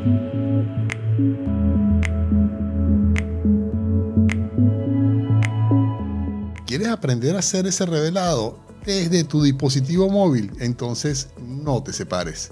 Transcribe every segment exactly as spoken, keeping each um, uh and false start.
¿Quieres aprender a hacer ese revelado desde tu dispositivo móvil? Entonces no te separes.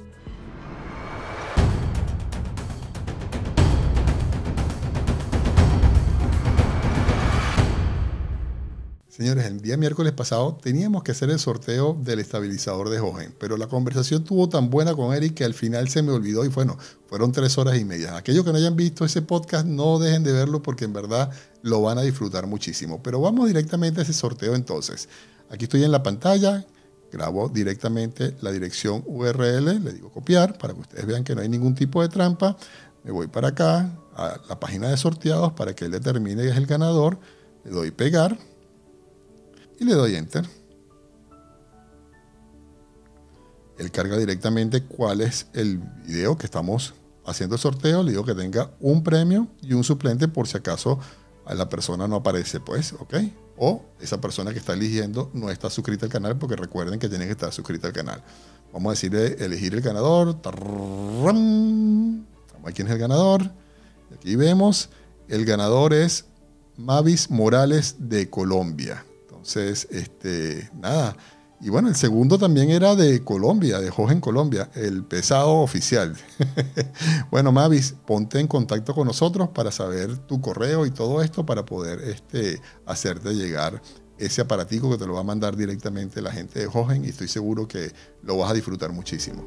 Señores, el día miércoles pasado teníamos que hacer el sorteo del estabilizador de Hohen, pero la conversación estuvo tan buena con Eric que al final se me olvidó y bueno, fueron tres horas y media. Aquellos que no hayan visto ese podcast, no dejen de verlo porque en verdad lo van a disfrutar muchísimo. Pero vamos directamente a ese sorteo entonces. Aquí estoy en la pantalla, grabo directamente la dirección U R L, le digo copiar para que ustedes vean que no hay ningún tipo de trampa. Me voy para acá a la página de sorteados para que él determine que es el ganador. Le doy pegar. Y le doy Enter. Él carga directamente cuál es el video que estamos haciendo el sorteo. Le digo que tenga un premio y un suplente por si acaso a la persona no aparece, pues, ¿ok? O esa persona que está eligiendo no está suscrita al canal, porque recuerden que tienen que estar suscrita al canal. Vamos a decirle elegir el ganador. Tarrán. ¿Quién es el ganador? Y aquí vemos, el ganador es Mavis Morales de Colombia. Entonces, este, nada. Y bueno, el segundo también era de Colombia, de Hohen Colombia, el pesado oficial. Bueno, Mavis, ponte en contacto con nosotros para saber tu correo y todo esto para poder este, hacerte llegar ese aparatico que te lo va a mandar directamente la gente de Hohen y estoy seguro que lo vas a disfrutar muchísimo.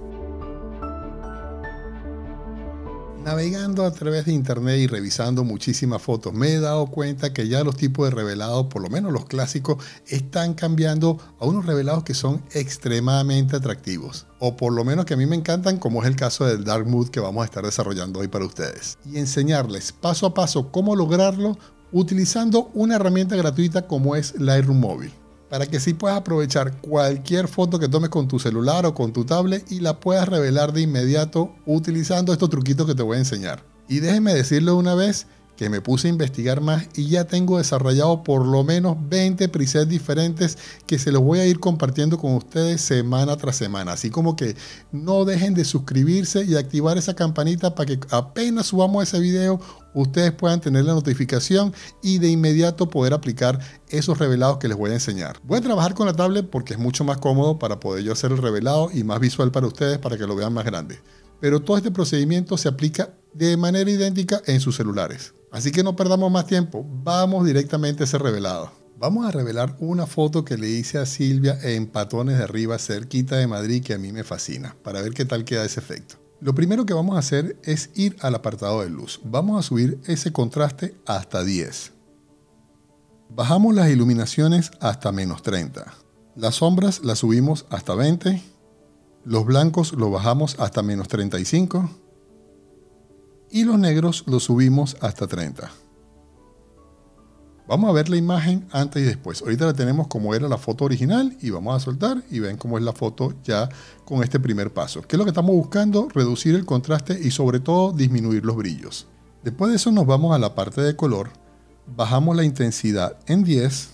Navegando a través de internet y revisando muchísimas fotos, me he dado cuenta que ya los tipos de revelados, por lo menos los clásicos, están cambiando a unos revelados que son extremadamente atractivos. O por lo menos que a mí me encantan, como es el caso del Dark Mode que vamos a estar desarrollando hoy para ustedes. Y enseñarles paso a paso cómo lograrlo utilizando una herramienta gratuita como es Lightroom Móvil, para que sí puedas aprovechar cualquier foto que tomes con tu celular o con tu tablet y la puedas revelar de inmediato utilizando estos truquitos que te voy a enseñar. Y déjenme decirle una vez que me puse a investigar más y ya tengo desarrollado por lo menos veinte presets diferentes que se los voy a ir compartiendo con ustedes semana tras semana. Así como que no dejen de suscribirse y activar esa campanita para que apenas subamos ese video ustedes puedan tener la notificación y de inmediato poder aplicar esos revelados que les voy a enseñar. Voy a trabajar con la tablet porque es mucho más cómodo para poder yo hacer el revelado y más visual para ustedes para que lo vean más grande. Pero todo este procedimiento se aplica de manera idéntica en sus celulares. Así que no perdamos más tiempo, vamos directamente a ese revelado. Vamos a revelar una foto que le hice a Silvia en Patones de Arriba, cerquita de Madrid, que a mí me fascina, para ver qué tal queda ese efecto. Lo primero que vamos a hacer es ir al apartado de luz. Vamos a subir ese contraste hasta diez. Bajamos las iluminaciones hasta menos treinta. Las sombras las subimos hasta veinte. Los blancos los bajamos hasta menos treinta y cinco. Y los negros los subimos hasta treinta. Vamos a ver la imagen antes y después. Ahorita la tenemos como era la foto original y vamos a soltar y ven cómo es la foto ya con este primer paso. ¿Qué es lo que estamos buscando? Reducir el contraste y sobre todo disminuir los brillos. Después de eso nos vamos a la parte de color. Bajamos la intensidad en diez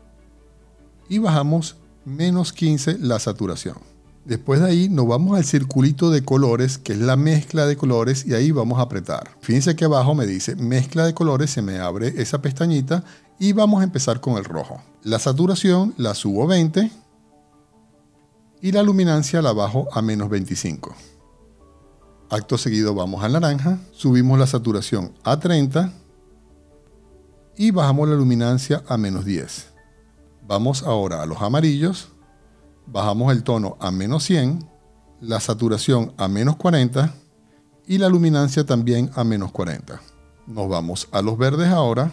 y bajamos menos quince la saturación. Después de ahí nos vamos al circulito de colores, que es la mezcla de colores, y ahí vamos a apretar. Fíjense que abajo me dice mezcla de colores, se me abre esa pestañita y vamos a empezar con el rojo. La saturación la subo a veinte y la luminancia la bajo a menos veinticinco. Acto seguido vamos al naranja, subimos la saturación a treinta y bajamos la luminancia a menos diez. Vamos ahora a los amarillos. Bajamos el tono a menos cien, la saturación a menos cuarenta y la luminancia también a menos cuarenta. Nos vamos a los verdes ahora.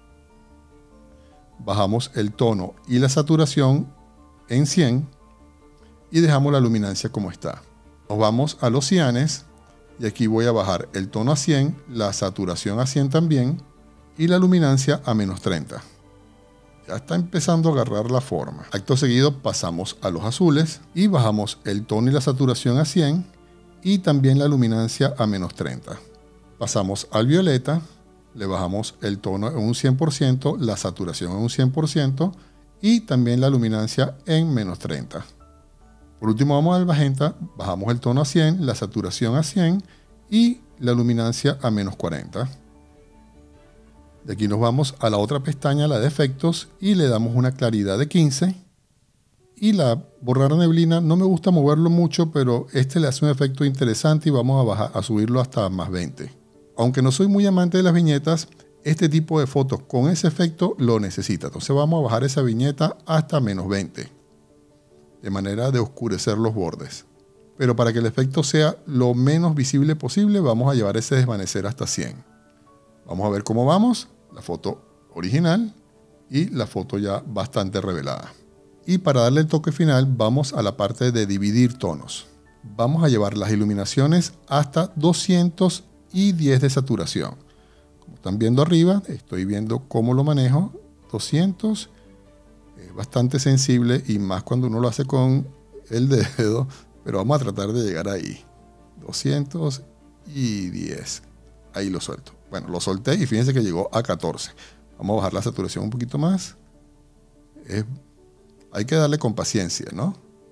Bajamos el tono y la saturación en cien y dejamos la luminancia como está. Nos vamos a los cianes y aquí voy a bajar el tono a cien, la saturación a cien también y la luminancia a menos treinta. Ya está empezando a agarrar la forma. Acto seguido pasamos a los azules y bajamos el tono y la saturación a cien y también la luminancia a menos treinta. Pasamos al violeta, le bajamos el tono en un cien por ciento, la saturación en un cien por ciento y también la luminancia en menos treinta. Por último vamos al magenta, bajamos el tono a cien, la saturación a cien y la luminancia a menos cuarenta. De aquí nos vamos a la otra pestaña, la de efectos, y le damos una claridad de quince. Y la borrar neblina, no me gusta moverlo mucho, pero este le hace un efecto interesante y vamos a, bajar, a subirlo hasta más veinte. Aunque no soy muy amante de las viñetas, este tipo de fotos con ese efecto lo necesita. Entonces vamos a bajar esa viñeta hasta menos veinte, de manera de oscurecer los bordes. Pero para que el efecto sea lo menos visible posible, vamos a llevar ese desvanecer hasta cien. Vamos a ver cómo vamos, la foto original y la foto ya bastante revelada. Y para darle el toque final, vamos a la parte de dividir tonos. Vamos a llevar las iluminaciones hasta doscientos diez de saturación. Como están viendo arriba, estoy viendo cómo lo manejo. doscientos, es bastante sensible y más cuando uno lo hace con el dedo, pero vamos a tratar de llegar ahí. doscientos diez, ahí lo suelto. Bueno, lo solté y fíjense que llegó a catorce. Vamos a bajar la saturación un poquito más. Es Hay que darle con paciencia, ¿no?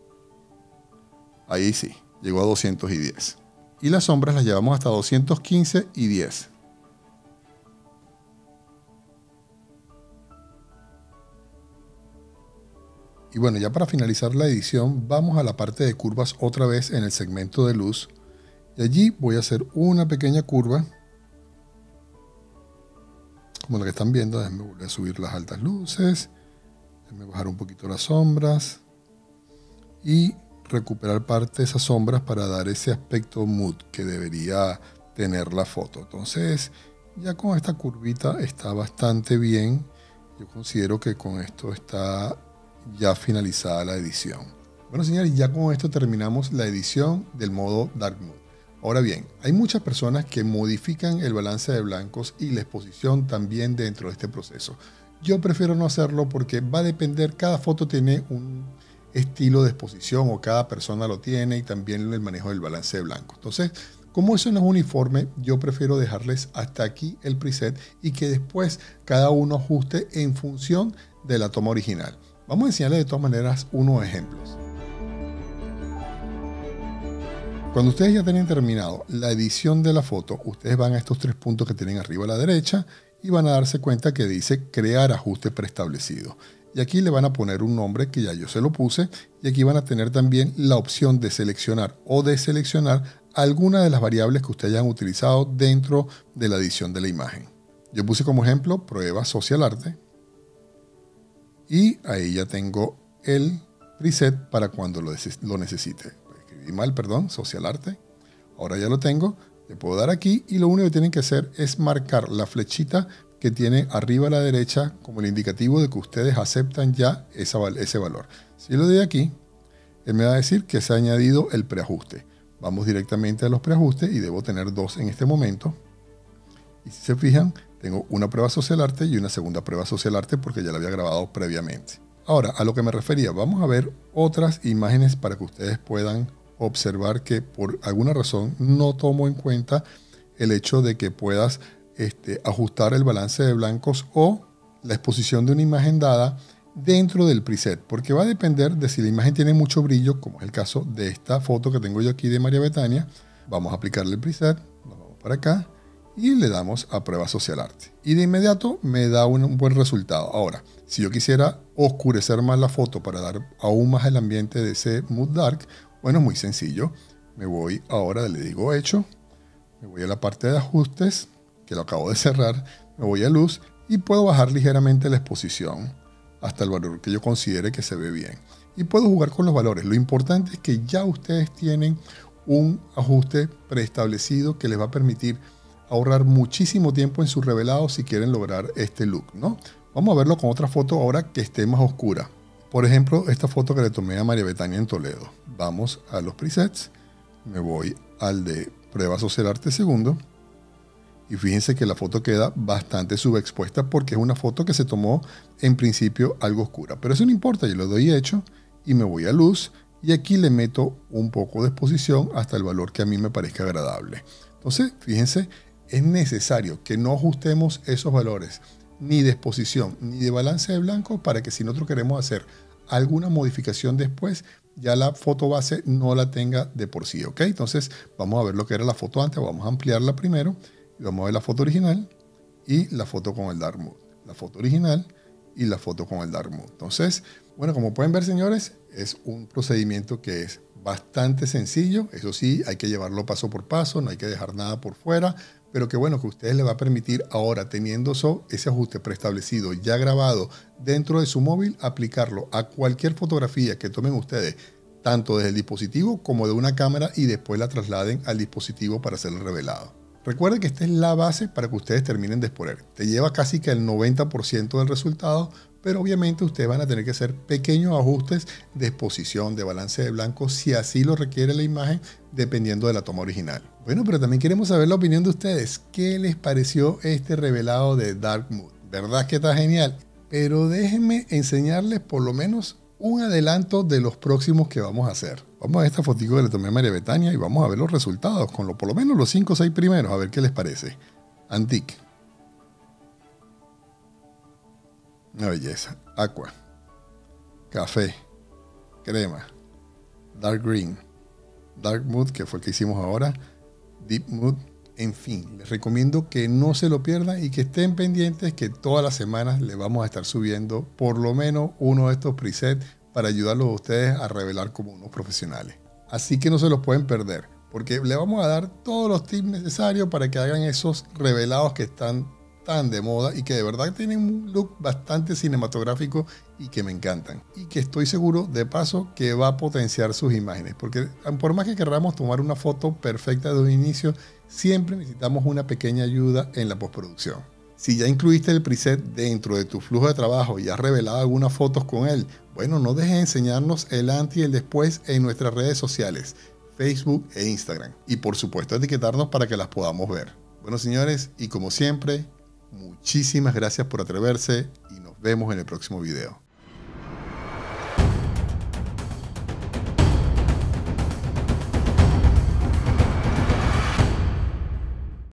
Ahí sí, llegó a doscientos diez. Y las sombras las llevamos hasta doscientos quince y diez. Y bueno, ya para finalizar la edición, vamos a la parte de curvas otra vez en el segmento de luz. Y allí voy a hacer una pequeña curva, como la que están viendo. Déjenme volver a subir las altas luces. Déjenme bajar un poquito las sombras y recuperar parte de esas sombras para dar ese aspecto mood que debería tener la foto. Entonces, ya con esta curvita está bastante bien. Yo considero que con esto está ya finalizada la edición. Bueno, señores, ya con esto terminamos la edición del modo Dark Mood. Ahora bien, hay muchas personas que modifican el balance de blancos y la exposición también dentro de este proceso. Yo prefiero no hacerlo porque va a depender, cada foto tiene un estilo de exposición o cada persona lo tiene, y también el manejo del balance de blanco. Entonces, como eso no es uniforme, yo prefiero dejarles hasta aquí el preset y que después cada uno ajuste en función de la toma original. Vamos a enseñarles de todas maneras unos ejemplos. Cuando ustedes ya tienen terminado la edición de la foto, ustedes van a estos tres puntos que tienen arriba a la derecha y van a darse cuenta que dice crear ajuste preestablecido. Y aquí le van a poner un nombre que ya yo se lo puse, y aquí van a tener también la opción de seleccionar o deseleccionar alguna de las variables que ustedes hayan utilizado dentro de la edición de la imagen. Yo puse como ejemplo prueba social arte y ahí ya tengo el preset para cuando lo, lo necesite. Escribí mal, perdón, social arte. Ahora ya lo tengo, le puedo dar aquí y lo único que tienen que hacer es marcar la flechita que tiene arriba a la derecha como el indicativo de que ustedes aceptan ya esa, ese valor. Si yo le doy aquí, él me va a decir que se ha añadido el preajuste. Vamos directamente a los preajustes y debo tener dos en este momento. Y si se fijan, tengo una prueba social arte y una segunda prueba social arte porque ya la había grabado previamente. Ahora, a lo que me refería, vamos a ver otras imágenes para que ustedes puedan observar que por alguna razón no tomo en cuenta el hecho de que puedas Este, ajustar el balance de blancos o la exposición de una imagen dada dentro del preset, porque va a depender de si la imagen tiene mucho brillo, como es el caso de esta foto que tengo yo aquí de María Betania. Vamos a aplicarle el preset, nos vamos para acá y le damos a prueba social arte y de inmediato me da un, un buen resultado. Ahora, si yo quisiera oscurecer más la foto para dar aún más el ambiente de ese mood dark, bueno, es muy sencillo. Me voy ahora, le digo hecho, me voy a la parte de ajustes, que lo acabo de cerrar, me voy a luz y puedo bajar ligeramente la exposición hasta el valor que yo considere que se ve bien. Y puedo jugar con los valores. Lo importante es que ya ustedes tienen un ajuste preestablecido que les va a permitir ahorrar muchísimo tiempo en su revelado si quieren lograr este look, ¿no? Vamos a verlo con otra foto ahora que esté más oscura. Por ejemplo, esta foto que le tomé a María Betania en Toledo. Vamos a los presets, me voy al de prueba social arte segundo. Y fíjense que la foto queda bastante subexpuesta porque es una foto que se tomó en principio algo oscura. Pero eso no importa, yo lo doy hecho y me voy a luz y aquí le meto un poco de exposición hasta el valor que a mí me parezca agradable. Entonces, fíjense, es necesario que no ajustemos esos valores ni de exposición ni de balance de blanco para que si nosotros queremos hacer alguna modificación después, ya la foto base no la tenga de por sí, ¿ok? Entonces vamos a ver lo que era la foto antes, vamos a ampliarla primero y vamos a ver la foto original y la foto con el Dark Mode. La foto original y la foto con el Dark Mode. Entonces, bueno, como pueden ver, señores, es un procedimiento que es bastante sencillo. Eso sí, hay que llevarlo paso por paso, no hay que dejar nada por fuera, pero que bueno, que a ustedes les va a permitir ahora, teniendo eso, ese ajuste preestablecido ya grabado dentro de su móvil, aplicarlo a cualquier fotografía que tomen ustedes, tanto desde el dispositivo como de una cámara, y después la trasladen al dispositivo para hacer el revelado. Recuerden que esta es la base para que ustedes terminen de exponer. Te lleva casi que el noventa por ciento del resultado, pero obviamente ustedes van a tener que hacer pequeños ajustes de exposición, de balance de blanco, si así lo requiere la imagen, dependiendo de la toma original. Bueno, pero también queremos saber la opinión de ustedes. ¿Qué les pareció este revelado de Dark Mode? ¿Verdad que está genial? Pero déjenme enseñarles por lo menos un adelanto de los próximos que vamos a hacer. Vamos a ver esta fotico que le tomé a María Betania y vamos a ver los resultados con lo, por lo menos los cinco o seis primeros, a ver qué les parece. Antique. Una belleza. Aqua. Café. Crema. Dark Green. Dark Mood, que fue el que hicimos ahora. Deep Mood. En fin, les recomiendo que no se lo pierdan y que estén pendientes, que todas las semanas les vamos a estar subiendo por lo menos uno de estos presets para ayudarlos a ustedes a revelar como unos profesionales. Así que no se los pueden perder, porque le vamos a dar todos los tips necesarios para que hagan esos revelados que están tan de moda y que de verdad tienen un look bastante cinematográfico y que me encantan. Y que estoy seguro, de paso, que va a potenciar sus imágenes, porque por más que queramos tomar una foto perfecta de un inicio, siempre necesitamos una pequeña ayuda en la postproducción. Si ya incluiste el preset dentro de tu flujo de trabajo y has revelado algunas fotos con él, bueno, no dejes de enseñarnos el antes y el después en nuestras redes sociales, Facebook e Instagram. Y por supuesto etiquetarnos para que las podamos ver. Bueno, señores, y como siempre, muchísimas gracias por atreverse y nos vemos en el próximo video.